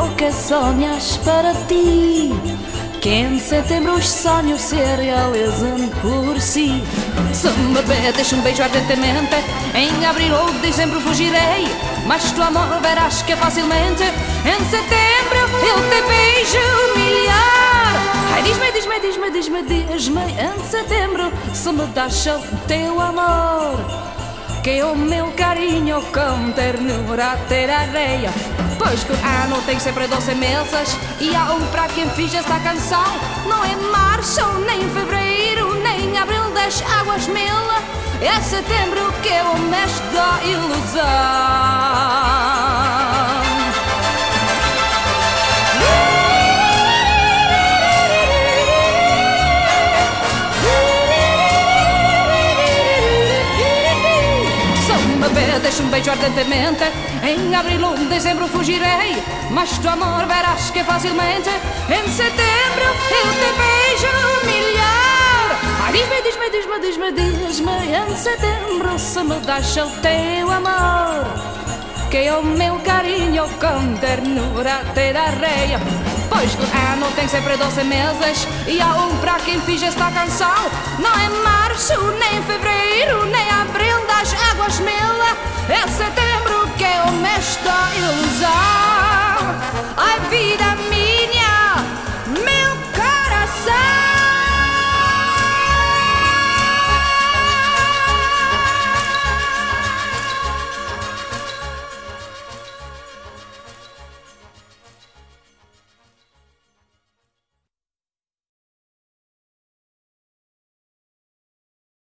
o que sonhas para ti, que em setembro os sonhos se realizam por si. Se me pedes um beijo ardentemente, em abril ou dezembro fugirei, mas tu amor verás que facilmente em setembro eu te beijo melhor. Ai, diz-me em setembro se me das o teu amor, que o meu carinho com ternura te darei. Pois que o ano tem sempre 12 meses e há um para quem fiz esta canção. Não é março, nem fevereiro, nem abril das águas mil, é setembro que é o mês da ilusão. Deixa um beijo ardentemente, em abril ou dezembro fugirei, mas tu amor verás que facilmente em setembro eu te beijo melhor. Ai, diz-me em setembro se me das o teu amor, que o meu carinho com ternura te darei. Pois que o ano tem sempre 12 meses e há um para quem fiz esta canção. Não é março, nem fevereiro, nem abril das águas mil, é setembro que é o mês da ilusão.